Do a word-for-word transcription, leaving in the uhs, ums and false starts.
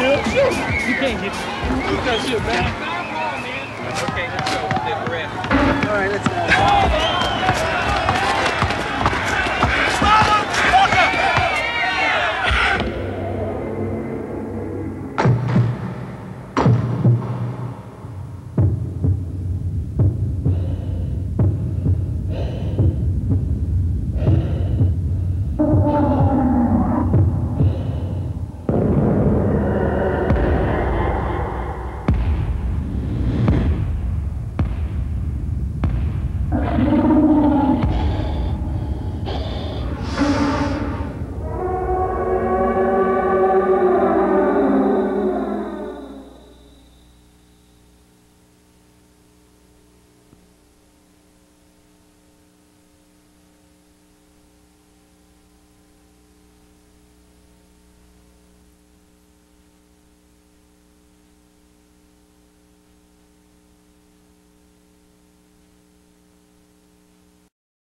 man. Shoot. You can't hit me. Shoot that shit, man. Okay, let's go. Then rest. All right, let's go.